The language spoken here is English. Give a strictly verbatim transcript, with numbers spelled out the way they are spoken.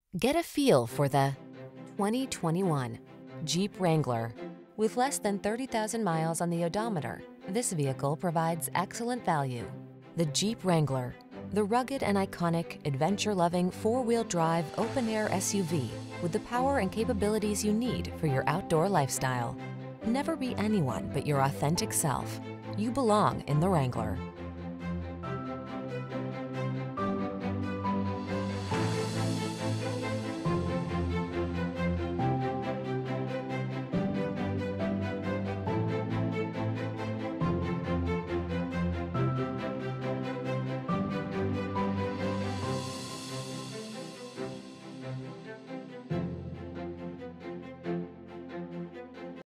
Get a feel for the twenty twenty-one Jeep Wrangler. With less than thirty thousand miles on the odometer, this vehicle provides excellent value. The Jeep Wrangler, the rugged and iconic, adventure-loving four-wheel drive open-air S U V with the power and capabilities you need for your outdoor lifestyle. Never be anyone but your authentic self. You belong in the Wrangler.